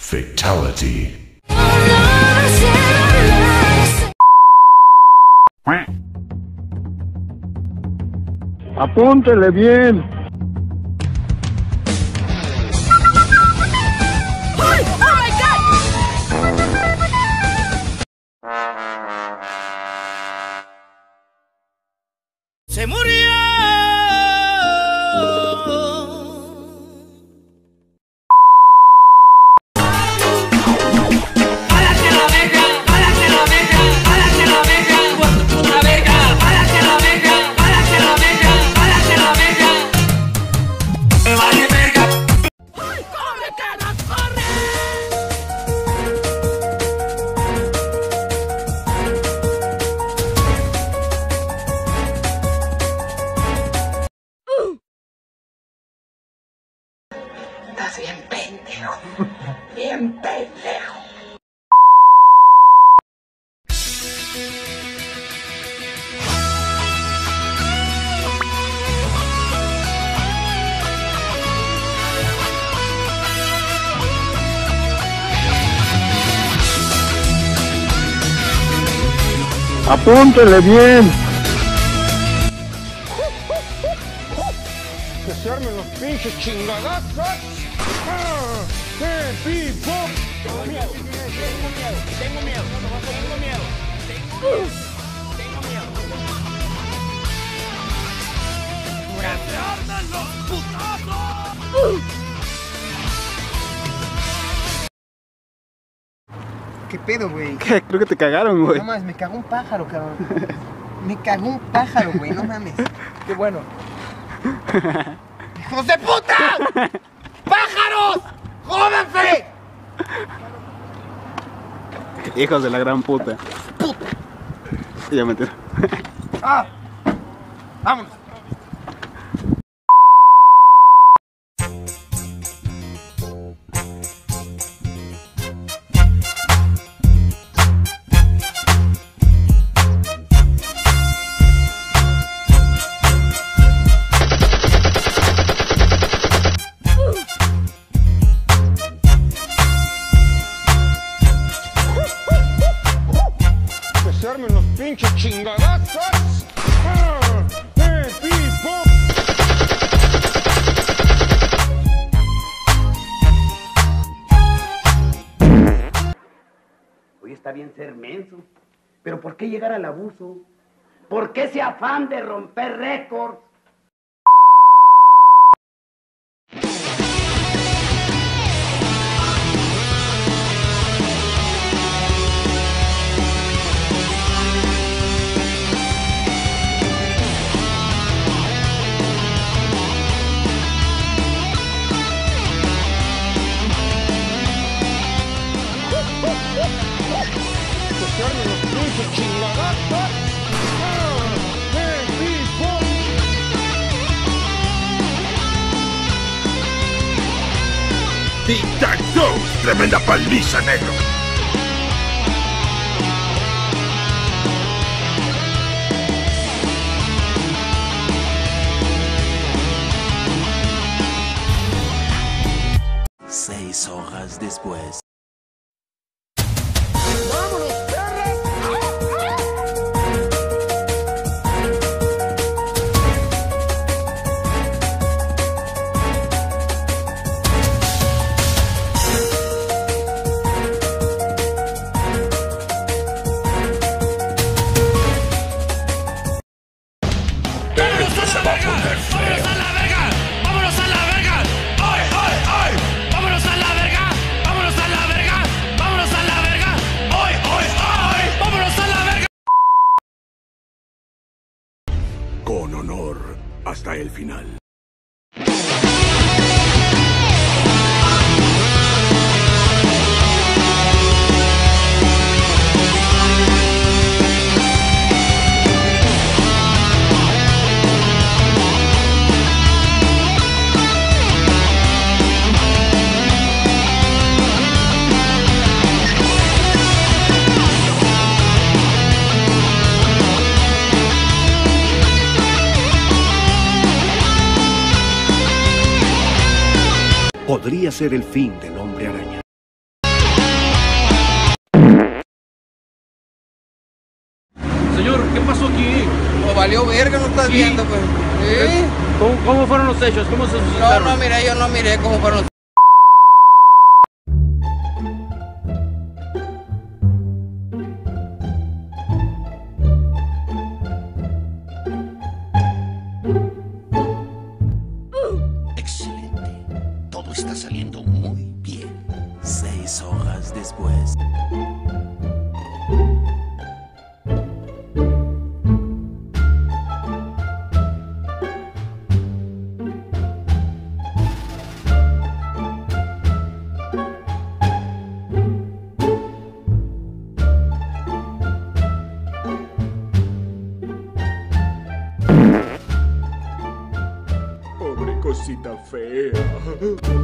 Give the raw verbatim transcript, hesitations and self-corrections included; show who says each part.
Speaker 1: Fatality.
Speaker 2: Apúntele bien.
Speaker 3: ¡Ay! ¡Oh my God! Se murió.
Speaker 4: Estás bien pendejo, bien pendejo.
Speaker 2: Apúntele bien.
Speaker 5: Que se armen los pinches chingadazos. ¡Ah! ¡Eh, pipo! Tengo miedo, tengo miedo, tengo miedo, tengo miedo, tengo, tengo miedo. ¡Que se armen los putazos!
Speaker 6: ¿Qué pedo, güey?
Speaker 7: ¿Qué? Creo que te cagaron, güey.
Speaker 6: No mames, me cagó un pájaro, cabrón. Me cagó un pájaro, güey, no mames.
Speaker 5: ¡Qué bueno!
Speaker 6: ¡Hijos de puta! ¡Pájaros! ¡Jódanse!
Speaker 7: Hijos de la gran puta.
Speaker 6: ¡Puta!
Speaker 7: Ya me entero.
Speaker 6: ¡Ah! ¡Vámonos!
Speaker 5: Que se armen los pinches chingadazos. ¡Ah! ¡Eh, pipo!
Speaker 4: Hoy está bien ser menso, pero ¿por qué llegar al abuso? ¿Por qué ese afán de romper récords?
Speaker 5: Que se armen los pinches chingadazos. ¡Ah! ¡Eh, pipo!
Speaker 1: Tic-tac-toe. Tremenda paliza, negro.
Speaker 8: Seis horas después.
Speaker 1: Esto se va a poner feo.
Speaker 3: ¡Vámonos a la verga! ¡Vámonos a la verga! ¡Ay, ay, ay! ¡Vámonos a la verga! ¡Vámonos a la verga! ¡Vámonos a la verga! ¡Ay, ay, ay! ¡Vámonos a la verga!
Speaker 1: Con honor hasta el final.
Speaker 9: podría ser el fin del Hombre Araña.
Speaker 5: Pues valió verga, no estás
Speaker 3: Sí.
Speaker 5: viendo, pues. ¿Sí?
Speaker 3: ¿Cómo, cómo fueron los hechos? ¿Cómo se
Speaker 5: No,
Speaker 3: suscitaron?
Speaker 5: no miré, yo no miré cómo fueron los...
Speaker 8: Excelente. Todo está saliendo muy bien. Seis horas después.
Speaker 1: Pobre cosita fea.